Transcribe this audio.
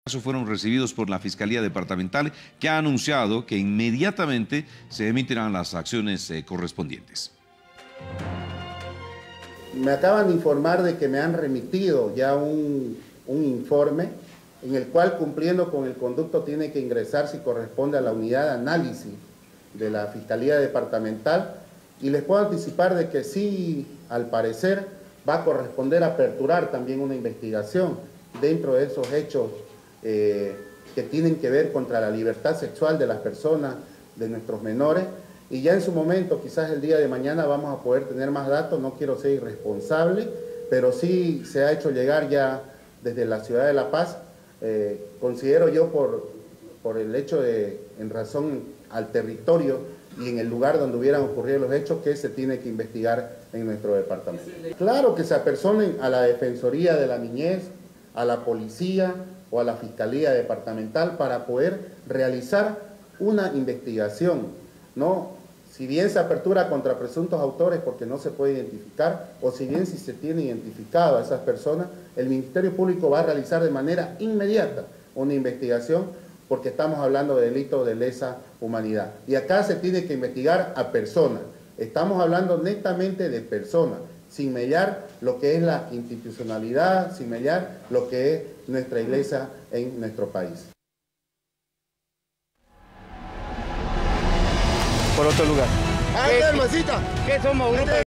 Fueron recibidos por la Fiscalía Departamental, que ha anunciado que inmediatamente se emitirán las acciones correspondientes. Me acaban de informar de que me han remitido ya un informe en el cual, cumpliendo con el conducto, tiene que ingresar si corresponde a la unidad de análisis de la Fiscalía Departamental, y les puedo anticipar de que sí, al parecer, va a corresponder aperturar también una investigación dentro de esos hechos que tienen que ver contra la libertad sexual de las personas, de nuestros menores, y ya en su momento, quizás el día de mañana, vamos a poder tener más datos. No quiero ser irresponsable, pero sí se ha hecho llegar ya desde la ciudad de La Paz. Considero yo, por el hecho de, en razón al territorio y en el lugar donde hubieran ocurrido los hechos, que se tiene que investigar en nuestro departamento. Claro que se apersonen a la Defensoría de la Niñez, a la Policía o a la Fiscalía Departamental para poder realizar una investigación, ¿no? Si bien se apertura contra presuntos autores porque no se puede identificar, o si bien si se tiene identificado a esas personas, el Ministerio Público va a realizar de manera inmediata una investigación, porque estamos hablando de delitos de lesa humanidad. Y acá se tiene que investigar a personas. Estamos hablando netamente de personas, sin mediar lo que es la institucionalidad, sin mediar lo que es nuestra iglesia en nuestro país. Por otro lugar. ¿Qué somos, grupo?